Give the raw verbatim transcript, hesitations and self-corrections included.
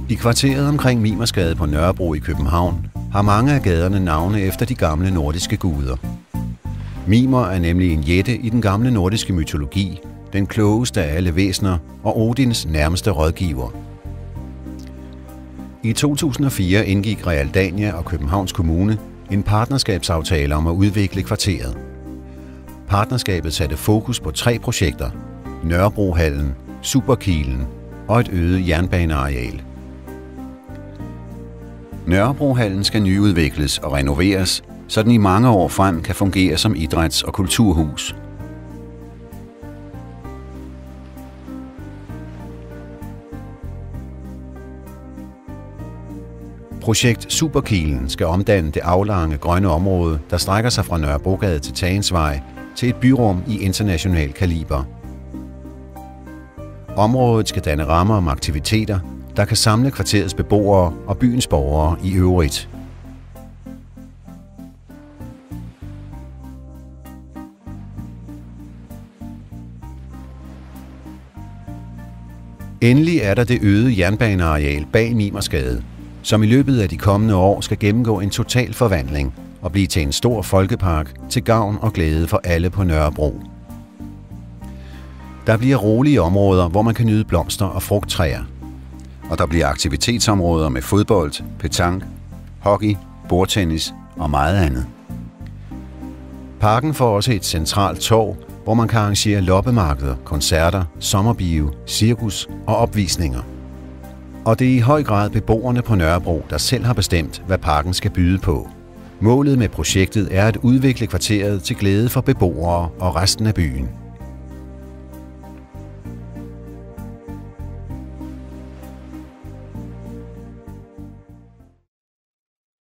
I kvarteret omkring Mimersgade på Nørrebro i København har mange af gaderne navne efter de gamle nordiske guder. Mimer er nemlig en jætte i den gamle nordiske mytologi, den klogeste af alle væsener og Odins nærmeste rådgiver. I to tusind og fire indgik Realdania og Københavns Kommune en partnerskabsaftale om at udvikle kvarteret. Partnerskabet satte fokus på tre projekter: Nørrebrohallen, Superkilen og et øget jernbaneareal. Nørrebrohallen skal nyudvikles og renoveres, så den i mange år frem kan fungere som idræts- og kulturhus. Projekt Superkilen skal omdanne det aflange grønne område, der strækker sig fra Nørrebrogade til Tagensvej, til et byrum i international kaliber. Området skal danne rammer om aktiviteter, der kan samle kvarterets beboere og byens borgere i øvrigt. Endelig er der det øgede jernbaneareal bag Mimersgade, som i løbet af de kommende år skal gennemgå en total forvandling og blive til en stor folkepark til gavn og glæde for alle på Nørrebro. Der bliver rolige områder, hvor man kan nyde blomster og frugttræer. Og der bliver aktivitetsområder med fodbold, petanque, hockey, bordtennis og meget andet. Parken får også et centralt torv, hvor man kan arrangere loppemarkeder, koncerter, sommerbio, cirkus og opvisninger. Og det er i høj grad beboerne på Nørrebro, der selv har bestemt, hvad parken skal byde på. Målet med projektet er at udvikle kvarteret til glæde for beboere og resten af byen.